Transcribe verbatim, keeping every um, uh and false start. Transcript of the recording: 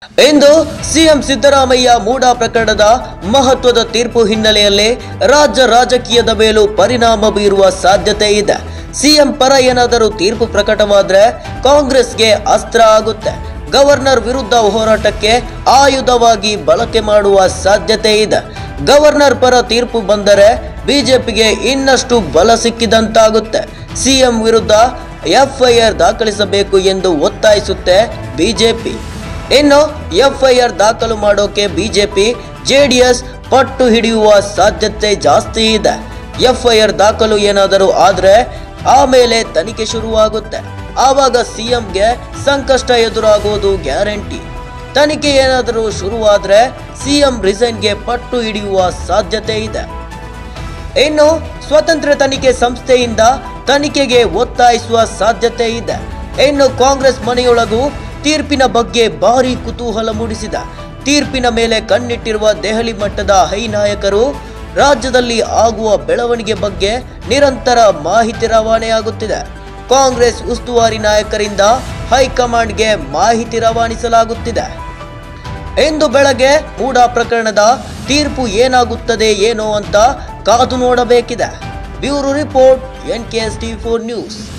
ಇಂದು CM Siddaramaiah MUDA ಪ್ರಕರಣದ ಮಹತ್ವದ ತೀರ್ಪು ಹಿನ್ನೆಲೆಯಲ್ಲಿ ರಾಜ್ಯ ರಾಜಕೀಯದ ಮೇಲೂ ಪರಿಣಾಮ ಬೀರುವ ಸಾಧ್ಯತೆ ಇದೆ. ಸಿಎಂ ಪರ ಏನಾದರೂ ತೀರ್ಪು ಪ್ರಕಟವಾದರೆ ಕಾಂಗ್ರೆಸ್ಗೆ ಅಸ್ತ್ರ ಆಗುತ್ತೆ. ಗವರ್ನರ್ ವಿರುದ್ಧ ಹೋರಾಟಕ್ಕೆ ಆಯುಧವಾಗಿ ಬಳಕೆ ಮಾಡುವ ಸಾಧ್ಯತೆ ಇದೆ. ಗವರ್ನರ್ ಪರ ತೀರ್ಪು ಬಂದರೆ ಬಿಜೆಪಿಗೆ ಇನ್ನಷ್ಟು ಬಲ ಸಿಕ್ಕಿದಂತಾಗುತ್ತೆ. ಸಿಎಂ ವಿರುದ್ಧ ಎಫ್ಐಆರ್ ದಾಖಲಿಸಬೇಕು ಎಂದು ಒತ್ತಾಯಿಸುತ್ತೆ ಬಿಜೆಪಿ. ಇನ್ನು ಎಫ್ಐಆರ್ ದಾಖಲು ಮಾಡೋಕೆ ಬಿಜೆಪಿ ಜೆಡಿಎಸ್ ಪಟ್ಟು ಹಿಡಿಯುವ ಸಾಧ್ಯತೆ ಜಾಸ್ತಿ ಇದೆ. ಎಫ್ಐಆರ್ ದಾಖಲು ಏನಾದರೂ ಆದ್ರೆ ಆಮೇಲೆ ತನಿಖೆ ಶುರುವಾಗುತ್ತೆ. ಆವಾಗ ಸಿಎಂಗೆ ಸಂಕಷ್ಟ ಎದುರಾಗೋದು ಗ್ಯಾರಂಟಿ. ತನಿಖೆ ಏನಾದರೂ ಶುರುವಾದ್ರೆ ಸಿಎಂ ರಿಸೈನ್ಗೆ ಪಟ್ಟು ಹಿಡಿಯುವ ಸಾಧ್ಯತೆ ಇದೆ. ಇನ್ನು ಸ್ವತಂತ್ರ ತನಿಖೆ ಸಂಸ್ಥೆಯಿಂದ ತನಿಖೆಗೆ ಒತ್ತಾಯಿಸುವ ಸಾಧ್ಯತೆ ಇದೆ. ಇನ್ನು ಕಾಂಗ್ರೆಸ್ ಮನೆಯೊಳಗೂ ತೀರ್ಪಿನ ಬಗ್ಗೆ ಭಾರಿ ಕುತೂಹಲ ಮೂಡಿಸಿದ. ತೀರ್ಪಿನ ಮೇಲೆ ಕಣ್ಣಿಟ್ಟಿರುವ ದೆಹಲಿ ಮಟ್ಟದ ಹೈ ನಾಯಕರು ರಾಜ್ಯದಲ್ಲಿ ಆಗುವ ಬೆಳವಣಿಗೆ ಬಗ್ಗೆ ನಿರಂತರ ಮಾಹಿತಿ ರವಾನೆಯಾಗುತ್ತಿದೆ. ಕಾಂಗ್ರೆಸ್ ಉಸ್ತುವಾರಿ ನಾಯಕರಿಂದ ಹೈಕಮಾಂಡ್ಗೆ ಮಾಹಿತಿ ರವಾನಿಸಲಾಗುತ್ತಿದೆ. ಇಂದು ಬೆಳಗ್ಗೆ ಮೂಡಾ ಪ್ರಕರಣದ ತೀರ್ಪು ಏನಾಗುತ್ತದೆ ಏನೋ ಅಂತ ಕಾದು ನೋಡಬೇಕಿದೆ. Bureau report N K S T four news.